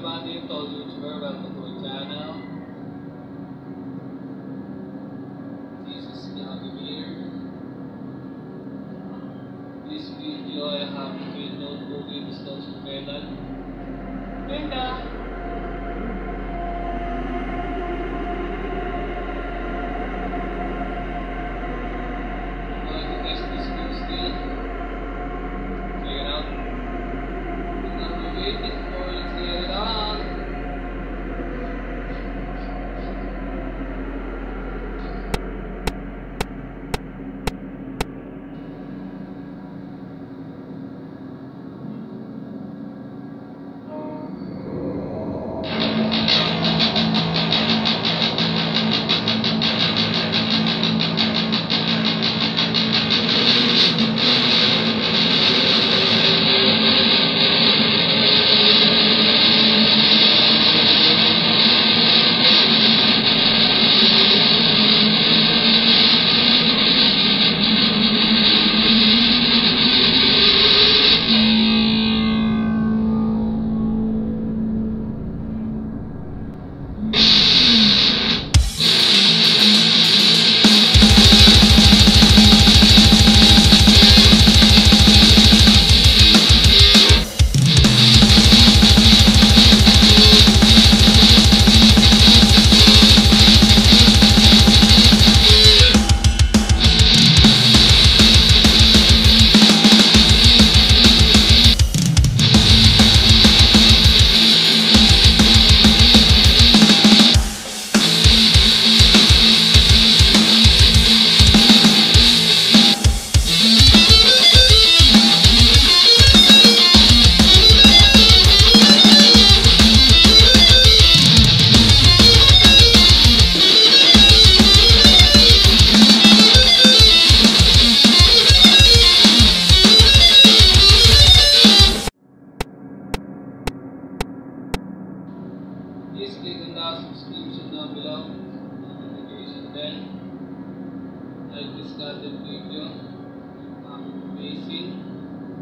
everybody, to all YouTuber, welcome to my channel. This is Vladimir. This video I have been notebooking discussion pedal. Venga! I'm going to test this thing still. Check it out. I'm waiting for it to get it on. Please click on the subscription down below, notification bell, like this content video, amazing.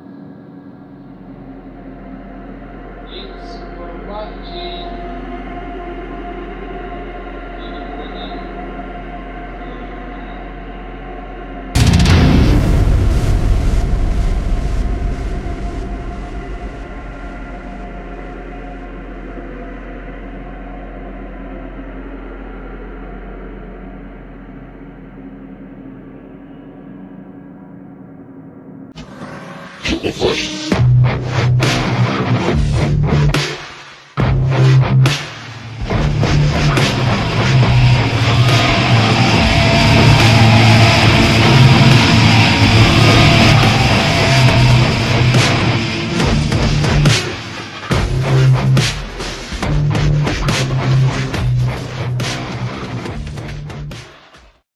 Thanks for watching. To the flesh.